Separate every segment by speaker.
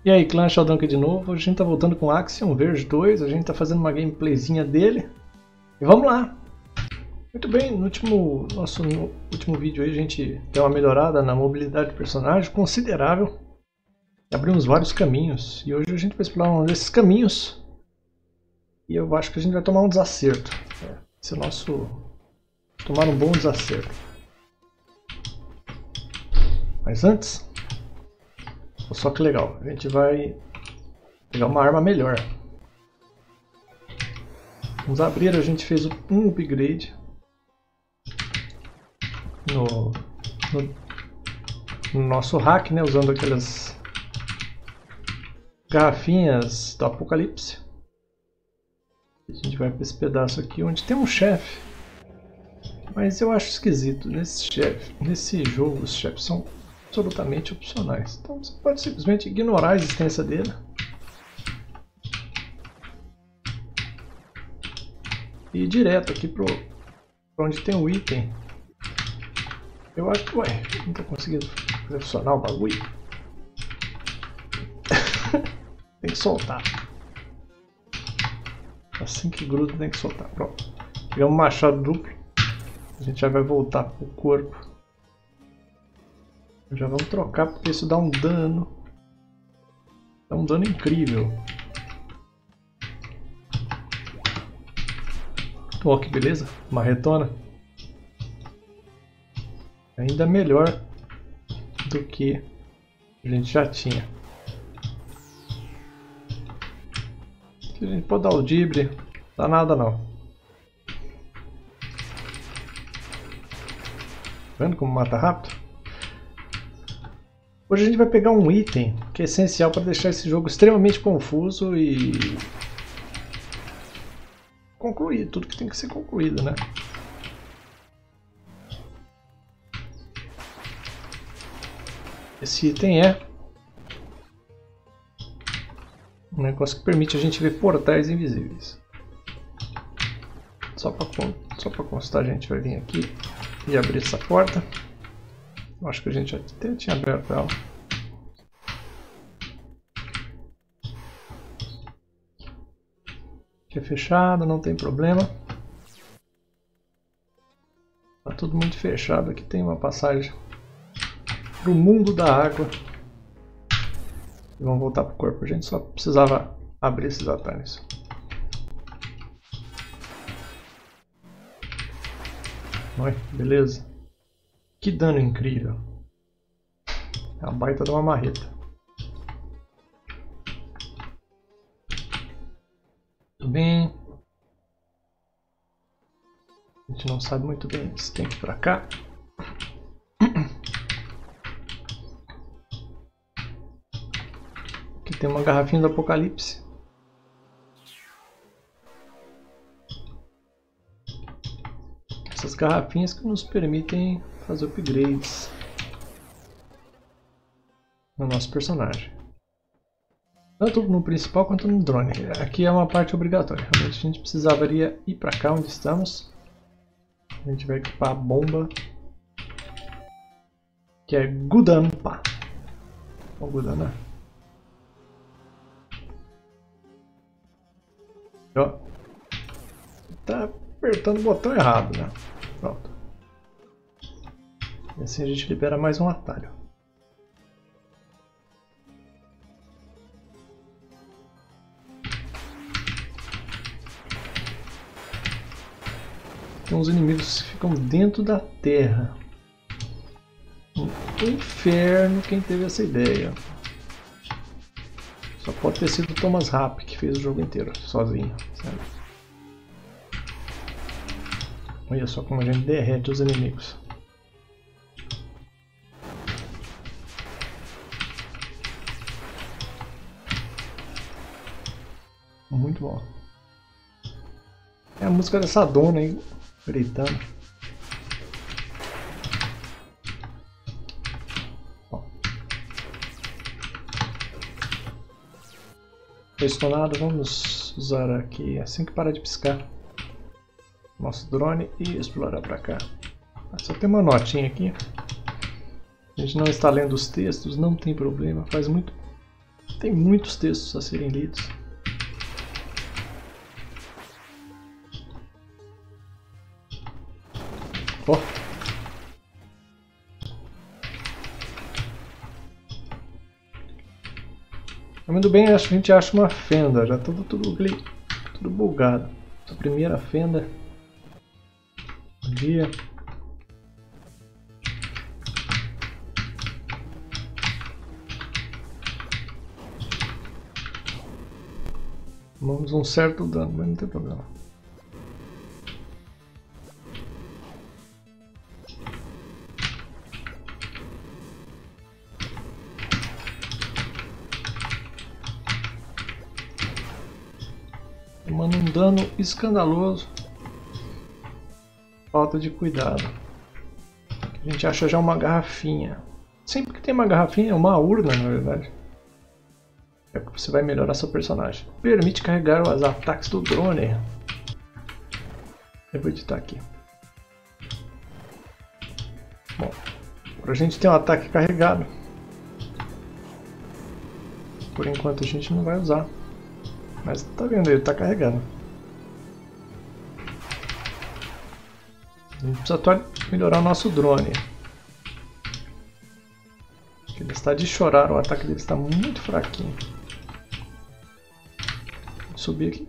Speaker 1: E aí, clã Sheldon aqui de novo. A gente tá voltando com Axiom Verge 2. A gente tá fazendo uma gameplayzinha dele. E vamos lá! Muito bem, no nosso último vídeo aí a gente deu uma melhorada na mobilidade do personagem considerável. Abrimos vários caminhos. E hoje a gente vai explorar um desses caminhos. E eu acho que a gente vai tomar um desacerto. Esse é o nosso... tomar um bom desacerto. Mas antes... só que legal, a gente vai pegar uma arma melhor. Vamos abrir, a gente fez um upgrade no nosso hack, né, usando aquelas garrafinhas do Apocalipse. A gente vai para esse pedaço aqui onde tem um chefe. Mas eu acho esquisito, nesse jogo os chefes são absolutamente opcionais. Então você pode simplesmente ignorar a existência dele. E ir direto aqui para onde tem o item. Eu acho que... ué, não estou conseguindo pressionar o bagulho. Tem que soltar. Assim que gruda tem que soltar. Pronto. Pegamos um machado duplo. A gente já vai voltar para o corpo. Já vamos trocar porque isso dá um dano. Dá um dano incrível. Ó, que beleza. Marretona. Ainda melhor do que a gente já tinha. A gente pode dar o dibre. Não dá nada não. Tá vendo como mata rápido? Hoje a gente vai pegar um item que é essencial para deixar esse jogo extremamente confuso e concluir tudo que tem que ser concluído, né? Esse item é um negócio que permite a gente ver portais invisíveis. Só para constar, a gente vai vir aqui e abrir essa porta. Acho que a gente já tinha aberto ela. Aqui é fechado, não tem problema. Tá tudo muito fechado. Aqui tem uma passagem para o mundo da água. E vamos voltar para o corpo. A gente só precisava abrir esses atalhos. Oi, beleza. Que dano incrível. É uma baita de uma marreta. Tudo bem. A gente não sabe muito bem se tem que ir pra cá. Aqui tem uma garrafinha do Apocalipse. Essas garrafinhas que nos permitem fazer upgrades no nosso personagem, tanto no principal quanto no drone. Aqui é uma parte obrigatória. Realmente a gente precisaria ir para cá onde estamos. A gente vai equipar a bomba, que é Gudampa. Ou Gudana. Ó, tá apertando o botão errado, né? Pronto. E assim a gente libera mais um atalho. Tem uns inimigos que ficam dentro da terra. Um inferno quem teve essa ideia. Só pode ter sido o Thomas Rapp que fez o jogo inteiro, sozinho. Sabe? Olha só como a gente derrete os inimigos. Muito bom. É a música dessa dona aí, gritando. Bom. Estonado, vamos usar aqui assim que parar de piscar nosso drone e explorar para cá. Só tem uma notinha aqui. A gente não está lendo os textos, não tem problema, faz muito Tem muitos textos a serem lidos. Ó. Muito bem, a gente acha uma fenda, já tudo bugado. A primeira fenda do dia. Tomamos um certo dano, mas não tem problema. Tomando um dano escandaloso. Falta de cuidado. A gente acha já uma garrafinha. Sempre que tem uma garrafinha, é uma urna na verdade. É que você vai melhorar seu personagem. Permite carregar os ataques do drone. Eu vou editar aqui. Bom, agora a gente tem um ataque carregado. Por enquanto a gente não vai usar. Mas tá vendo, ele tá carregando. A gente precisa melhorar o nosso drone. Ele está de chorar, o ataque dele está muito fraquinho. Vou subir aqui.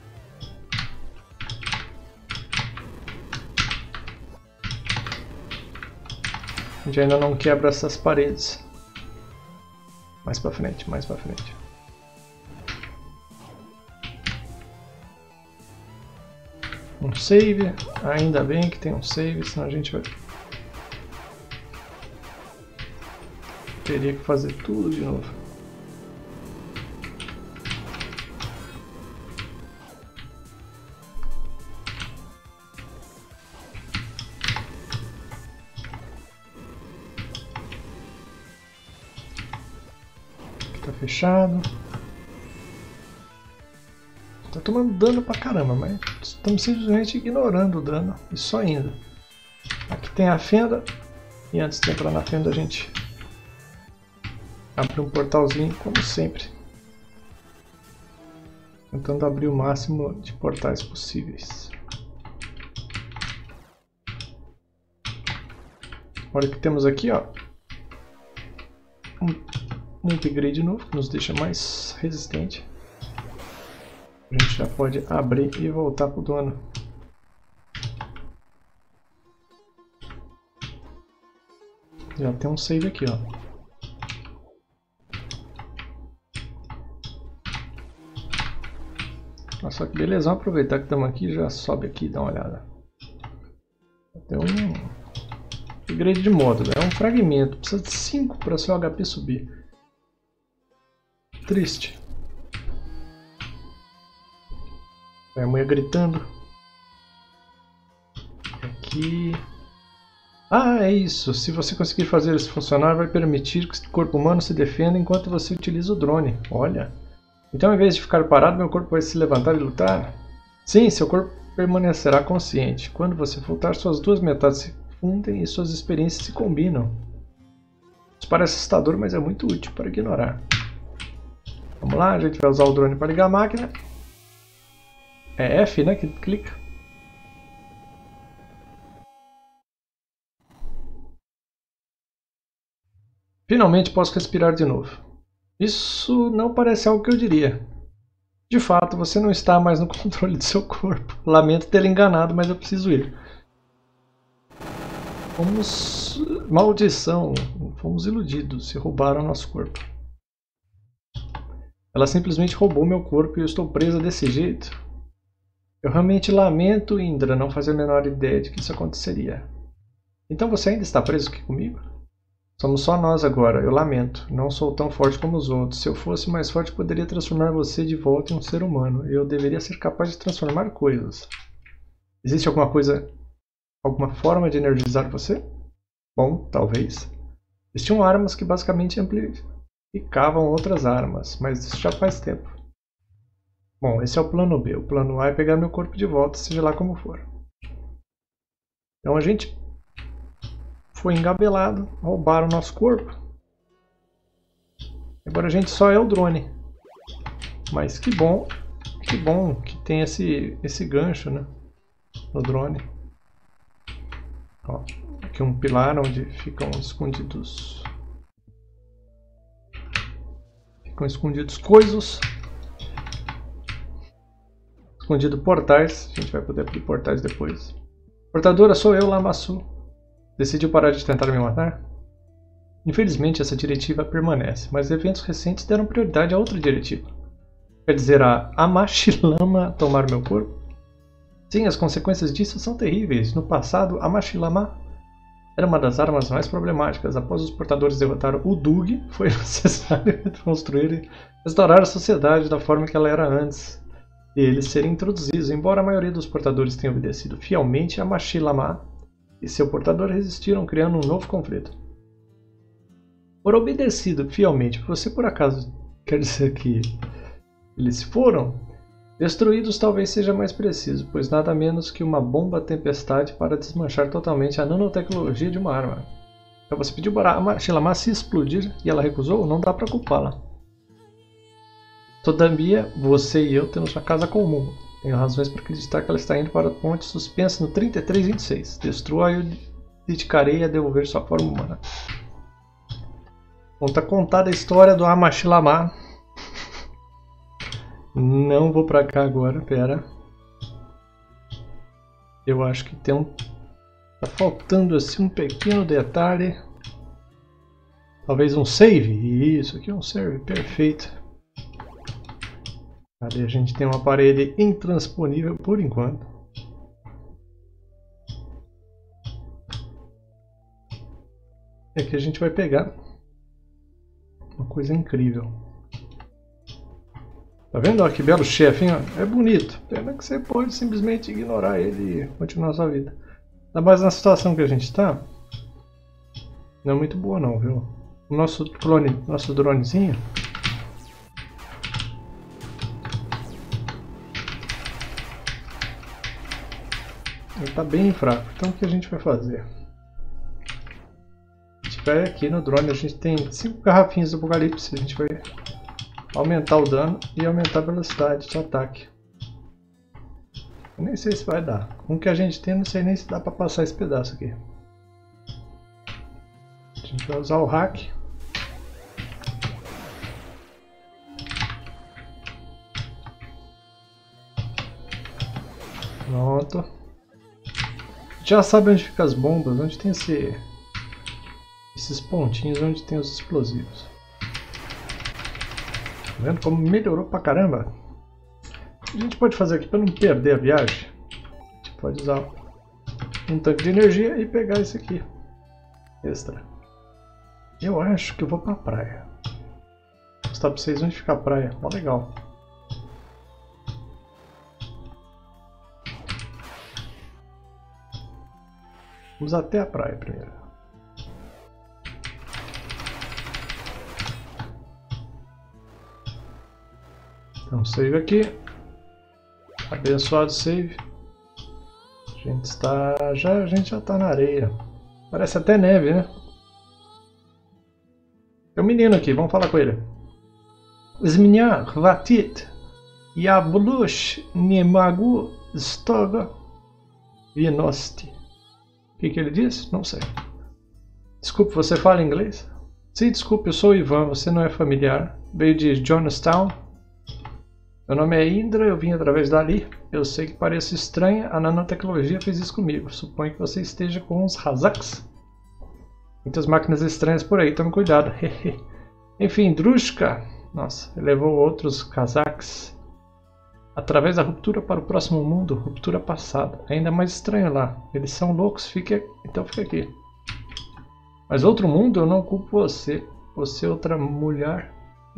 Speaker 1: A gente ainda não quebra essas paredes. Mais pra frente, mais pra frente. Um save, ainda bem que tem um save, senão a gente vai... Teria que fazer tudo de novo. Aqui tá fechado. Tá tomando dano pra caramba, mas estamos simplesmente ignorando o dano e só indo. Aqui tem a fenda, e antes de entrar na fenda a gente abre um portalzinho, como sempre. Tentando abrir o máximo de portais possíveis. Olha o que temos aqui, ó. Um upgrade novo que nos deixa mais resistente. A gente já pode abrir e voltar pro dono. Já tem um save aqui, ó. Olha só que beleza, vamos aproveitar que estamos aqui e já sobe aqui e dá uma olhada. Tem um upgrade de módulo, é um fragmento, precisa de 5 para seu HP subir. Triste. É a mulher gritando. Aqui. Ah, é isso. Se você conseguir fazer isso funcionar, vai permitir que o corpo humano se defenda enquanto você utiliza o drone. Olha. Então, em vez de ficar parado, meu corpo vai se levantar e lutar? Sim, seu corpo permanecerá consciente. Quando você voltar, suas duas metades se fundem e suas experiências se combinam. Isso parece assustador, mas é muito útil para ignorar. Vamos lá, a gente vai usar o drone para ligar a máquina. É F, né, que clica. Finalmente posso respirar de novo. Isso não parece algo que eu diria. De fato, você não está mais no controle do seu corpo. Lamento tê-lo enganado, mas eu preciso ir. Fomos... Maldição. Fomos iludidos e roubaram nosso corpo. Ela simplesmente roubou meu corpo e eu estou presa desse jeito. Eu realmente lamento, Indra, não fazer a menor ideia de que isso aconteceria. Então você ainda está preso aqui comigo? Somos só nós agora, eu lamento. Não sou tão forte como os outros. Se eu fosse mais forte, poderia transformar você de volta em um ser humano. Eu deveria ser capaz de transformar coisas. Existe alguma coisa, alguma forma de energizar você? Bom, talvez. Existiam armas que basicamente amplificavam outras armas, mas isso já faz tempo. Bom, esse é o plano B. O plano A é pegar meu corpo de volta, seja lá como for. Então a gente foi engabelado, roubaram o nosso corpo. Agora a gente só é o drone. Mas que bom que tem esse gancho, né? No drone. Ó, aqui um pilar onde ficam escondidos. Ficam escondidos coisas. Escondido portais. A gente vai poder abrir portais depois. Portadora sou eu, Lamassu. Decidiu parar de tentar me matar? Infelizmente essa diretiva permanece, mas eventos recentes deram prioridade a outra diretiva. Quer dizer, a Amashilama tomar meu corpo? Sim, as consequências disso são terríveis. No passado, Amashilama era uma das armas mais problemáticas. Após os portadores derrotar o Dug, foi necessário reconstruir e restaurar a sociedade da forma que ela era antes de eles serem introduzidos. Embora a maioria dos portadores tenha obedecido fielmente, Amashilama e seu portador resistiram, criando um novo conflito. Por obedecido fielmente, você por acaso quer dizer que eles foram? Destruídos talvez seja mais preciso, pois nada menos que uma bomba tempestade para desmanchar totalmente a nanotecnologia de uma arma. Então você pediu para a Shilama se explodir e ela recusou? Não dá para culpá-la. Todavia, você e eu temos uma casa comum. Tenho razões para acreditar que ela está indo para a ponte suspensa no 3326. Destrua e eu dedicarei a devolver sua forma humana. Bom, tá contada a história do Amashilama. Não vou pra cá agora, pera. Eu acho que tem um... Tá faltando assim um pequeno detalhe. Talvez um save. Isso, aqui é um save, perfeito. Ali a gente tem uma parede intransponível por enquanto. E aqui a gente vai pegar uma coisa incrível. Tá vendo? Olha que belo chefe, hein? É bonito. Pena que você pode simplesmente ignorar ele e continuar a sua vida. Ainda mais na situação que a gente está, não é muito boa não, viu? O nosso clone, nosso dronezinho, ele tá bem fraco. Então o que a gente vai fazer? A gente vai aqui no drone, a gente tem 5 garrafinhas do Apocalipse, a gente vai aumentar o dano e aumentar a velocidade de ataque. Eu nem sei se vai dar. Com o que a gente tem, não sei nem se dá para passar esse pedaço aqui. A gente vai usar o hack. Pronto. Já sabe onde ficam as bombas, onde tem esses pontinhos onde tem os explosivos. Tá vendo como melhorou pra caramba? O que a gente pode fazer aqui para não perder a viagem? A gente pode usar um tanque de energia e pegar esse aqui extra. Eu acho que eu vou pra praia. Vou mostrar pra vocês onde fica a praia. Ó, legal. Vamos até a praia primeiro. Então, save aqui. Abençoado save. A gente já está na areia. Parece até neve, né? Tem um menino aqui, vamos falar com ele. Zminha Vatit Yablush Nimagu Stoga Vinosti. O que ele disse? Não sei. Desculpe, você fala inglês? Sim, desculpe, eu sou o Ivan, você não é familiar. Veio de Jonestown. Meu nome é Indra, eu vim através dali. Eu sei que parece estranha, a nanotecnologia fez isso comigo. Suponho que você esteja com uns Razaks. Muitas máquinas estranhas por aí, tome cuidado. Enfim, Drushka. Nossa, ele levou outros Kazaks. Através da ruptura para o próximo mundo, ruptura passada. Ainda mais estranho lá. Eles são loucos, então fica aqui. Mas outro mundo, eu não culpo você. Você é outra mulher.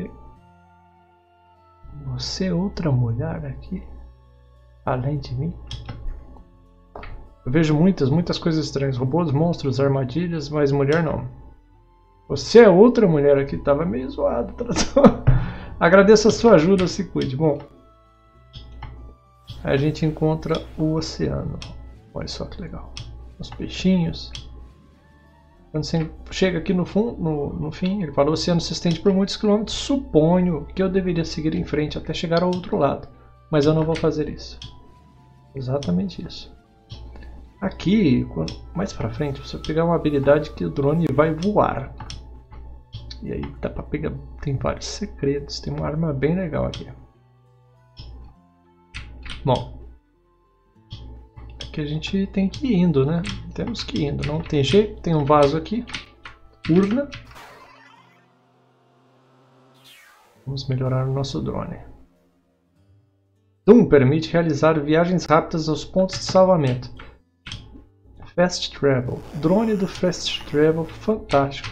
Speaker 1: Você é outra mulher aqui? Além de mim? Eu vejo muitas coisas estranhas. Robôs, monstros, armadilhas, mas mulher não. Você é outra mulher aqui. Tava meio zoado. Agradeço a sua ajuda, se cuide. Bom, aí a gente encontra o oceano. Olha só que legal. Os peixinhos. Quando você chega aqui no fim, ele falou: o oceano se estende por muitos quilômetros. Suponho que eu deveria seguir em frente até chegar ao outro lado. Mas eu não vou fazer isso. Exatamente isso. Aqui, mais pra frente, você vai pegar uma habilidade que o drone vai voar. E aí dá pra pegar... Tem vários segredos. Tem uma arma bem legal aqui. Bom. Aqui a gente tem que ir indo, né? Temos que ir indo. Não tem jeito. Tem um vaso aqui. Urna. Vamos melhorar o nosso drone. Doom permite realizar viagens rápidas aos pontos de salvamento. Fast Travel. Drone do Fast Travel. Fantástico.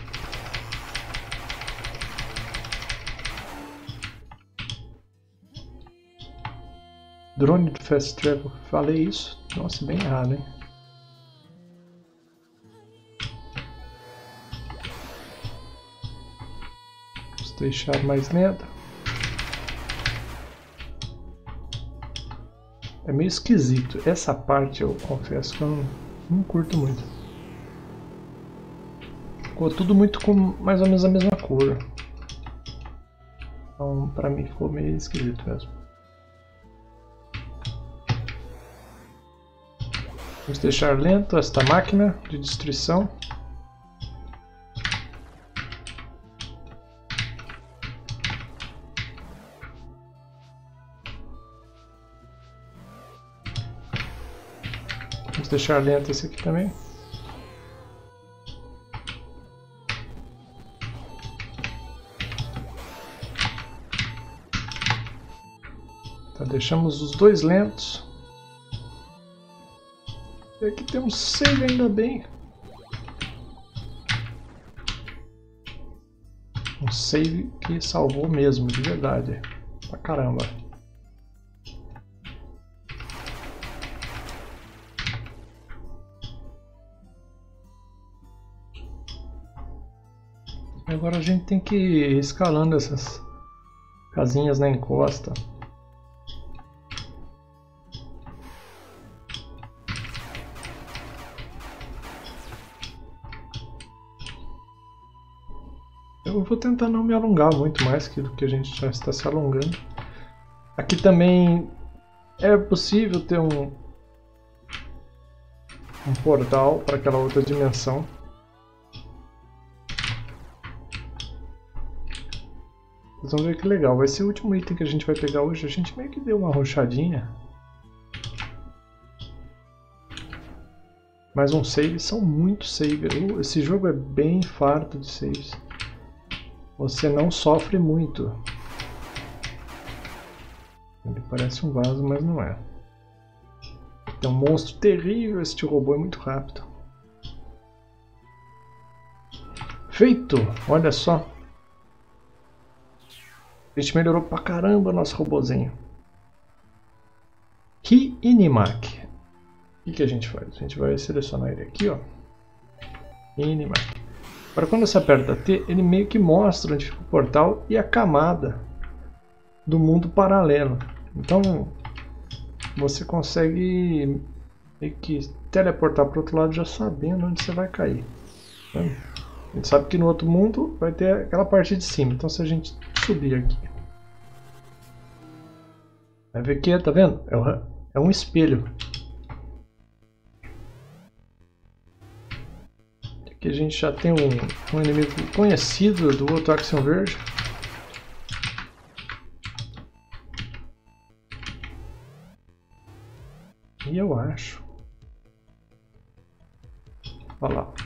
Speaker 1: Drone do Fast Travel. Falei isso? Nossa, bem errado, hein? Vamos deixar mais lento. É meio esquisito. Essa parte eu confesso que eu não curto muito. Ficou tudo muito com mais ou menos a mesma cor. Então pra mim ficou meio esquisito mesmo. Vamos deixar lento esta máquina de destruição. Vamos deixar lento esse aqui também. Tá, deixamos os dois lentos. E aqui tem um save, ainda bem. Um save que salvou mesmo, de verdade. Pra caramba. Agora a gente tem que ir escalando essas casinhas na encosta. Eu vou tentar não me alongar muito mais do que a gente já está se alongando. Aqui também é possível ter um portal para aquela outra dimensão. Vocês vão ver que legal. Vai ser o último item que a gente vai pegar hoje. A gente meio que deu uma arrochadinha. Mais um save. São muitos saves. Esse jogo é bem farto de saves. Você não sofre muito. Ele parece um vaso, mas não é. Tem um monstro terrível. Este robô é muito rápido. Feito! Olha só. A gente melhorou pra caramba o nosso robozinho. Inimac. O que a gente faz? A gente vai selecionar ele aqui, ó. Inimac. Agora quando você aperta T, ele meio que mostra onde fica o portal e a camada do mundo paralelo. Então você consegue meio que teleportar para o outro lado já sabendo onde você vai cair. Tá? A gente sabe que no outro mundo vai ter aquela parte de cima. Então se a gente subir aqui, vai ver que, tá vendo? É um espelho. Aqui a gente já tem um inimigo conhecido do outro Axiom Verge. E eu acho. Olha lá.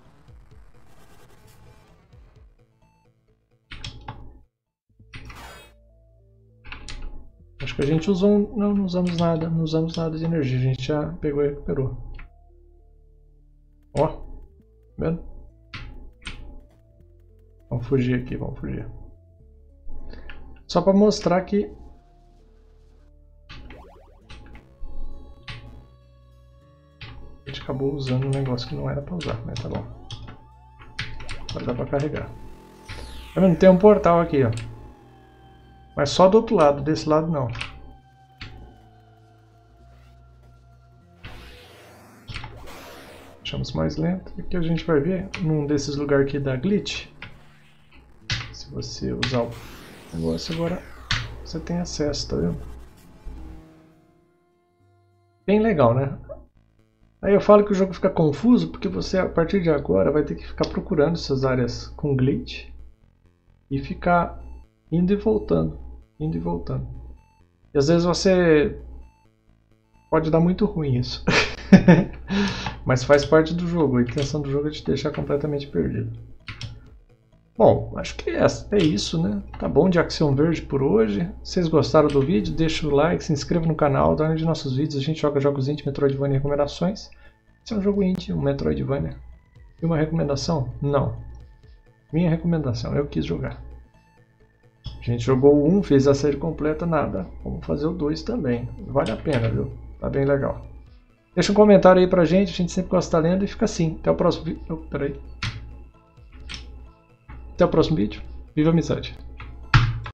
Speaker 1: Acho que a gente usou... Não usamos nada. Não usamos nada de energia. A gente já pegou e recuperou. Ó. Tá vendo? Vamos fugir aqui. Vamos fugir. Só para mostrar que... A gente acabou usando um negócio que não era para usar. Mas tá bom. Agora dá para carregar. Tá vendo? Tem um portal aqui, ó. Mas só do outro lado, desse lado não. deixamos mais lento. Aqui a gente vai ver, num desses lugares aqui da glitch, se você usar o negócio agora, você tem acesso, tá vendo? Bem legal, né? Aí eu falo que o jogo fica confuso porque você, a partir de agora, vai ter que ficar procurando essas áreas com glitch e ficar indo e voltando, indo e voltando. E às vezes você pode dar muito ruim isso. Mas faz parte do jogo, a intenção do jogo é te deixar completamente perdido. Bom, acho que é isso, né? Tá bom de Axiom Verge por hoje. Se vocês gostaram do vídeo, deixa o like, se inscreva no canal, dá uma olhada de nossos vídeos. A gente joga jogos indie, Metroidvania e recomendações. Esse é um jogo indie, um Metroidvania. E uma recomendação? Não. Minha recomendação, eu quis jogar. A gente jogou o 1, fez a série completa, nada. Vamos fazer o 2 também. Vale a pena, viu? Tá bem legal. Deixa um comentário aí pra gente, a gente sempre gosta da lenda e fica assim. Até o próximo vídeo. Oh, peraí. Até o próximo vídeo. Viva a amizade!